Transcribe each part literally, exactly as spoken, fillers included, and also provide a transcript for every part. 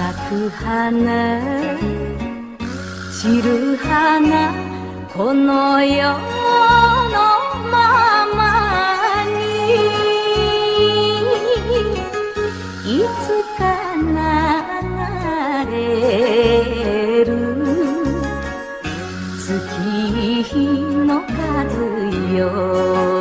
く花散る花この世のままにいつか流れる月日の数よ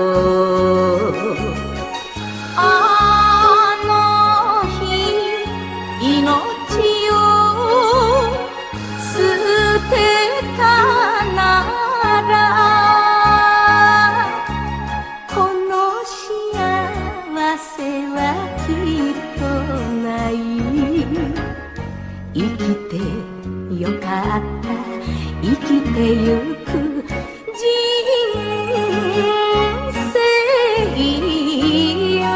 生きてよかった生きてゆく人生よ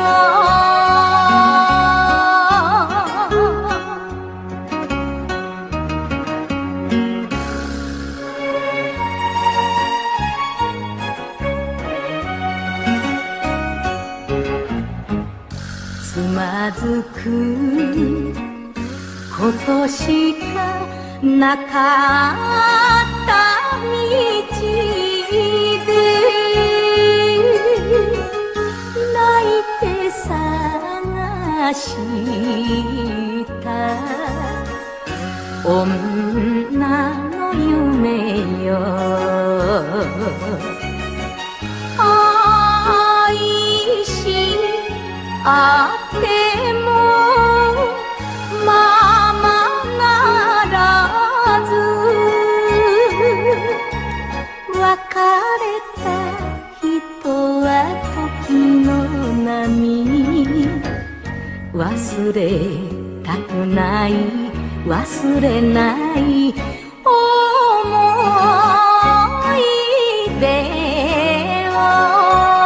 つまずくことしかなかった道で泣いて探した女の夢よ愛しあってもままならず別れた人は時の波忘れたくない忘れない思い出を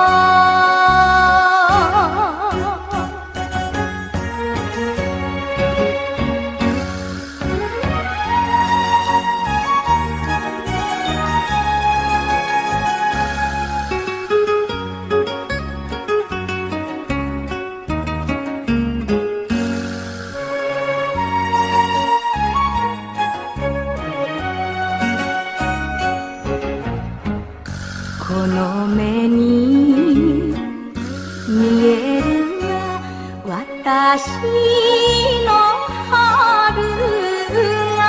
この目に見えるは私の春が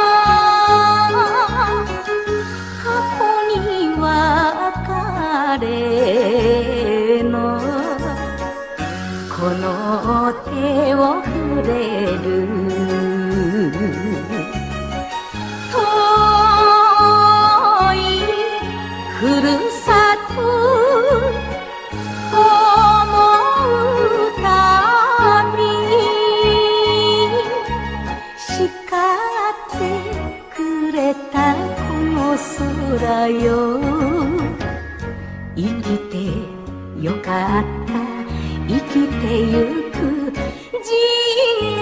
過去に別れのこの手を触れる遠いふるさと思うたび叱ってくれたこの空よ生きてよかった生きてゆく人